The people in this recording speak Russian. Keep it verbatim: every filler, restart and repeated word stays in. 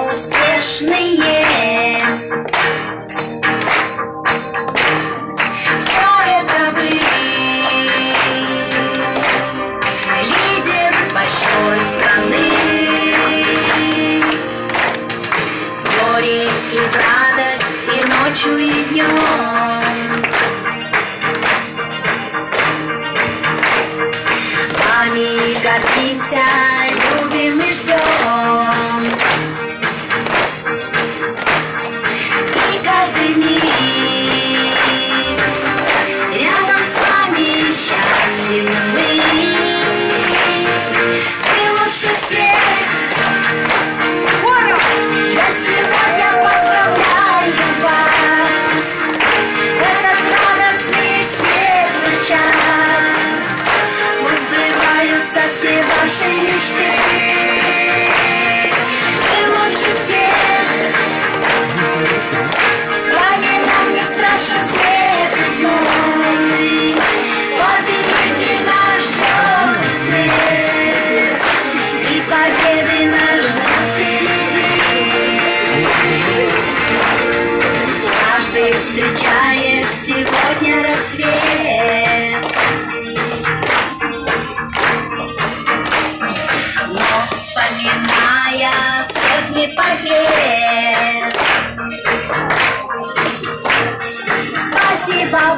успешные. Все это вы, лидер большой страны. В горе и в радость, и ночью, и днем. Вами гордимся, любим и ждем. И каждый миг рядом с вами счастливы мы. Вы лучше всех. Я сегодня поздравляю вас в этот радостный светлый час. Пусть сбываются все ваши мечты. Вы лучше всех. С вами нам не страшен свет и зной. Победы наш ждет свет, и победы наш ждет впереди. Каждый встречает сегодня рассвет, но вспоминая сотни побед. Спасибо